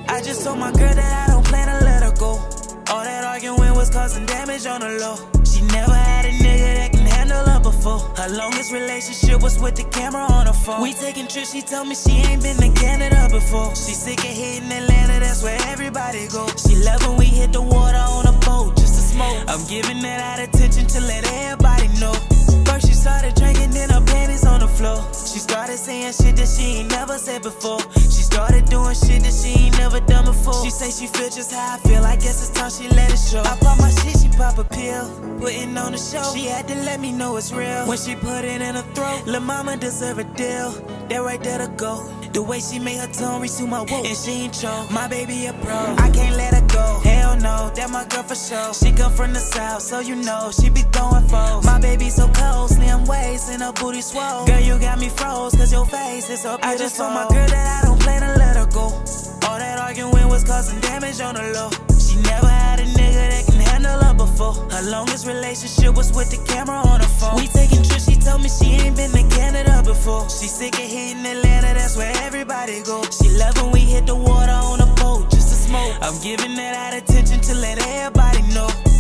I just told my girl that I don't plan to let her go. All that arguing was causing damage on the low. She never had a nigga that can handle her before. Her longest relationship was with the camera on her phone. We taking trips, she told me she ain't been to Canada before. She sick of hitting Atlanta, that's where everybody go. She love when we hit the water on a boat just to smoke. I'm giving that out attention to let everybody know. First she started drinking, then her panties on the floor. She started saying shit that she ain't never said before. She started doing shit that she ain't never done before. She say she feel just how I feel, I guess it's time she let it show. I pop my shit, she pop a pill, putting on the show. She had to let me know it's real when she put it in her throat. Lil' mama deserve a deal, that right there to go. The way she made her tongue reach to my woke, and she ain't choke. My baby a pro, I can't let her go. Hell no, that my girl for sure. She come from the south, so you know she be throwing foes. My baby so cold, slim waist and her booty swole. Girl, you got me froze, cause your face is so beautiful. I just told my girl that I don't plan to let her go. All that arguing was causing damage on the low. She never had a nigga that can handle her before. Her longest relationship was with the camera on her phone. We taking trips, she told me she ain't been to Canada before. She sick of hitting Atlanta, that's where everybody go. She love when we hit the water on a boat just to smoke. I'm giving that out attention to let everybody know.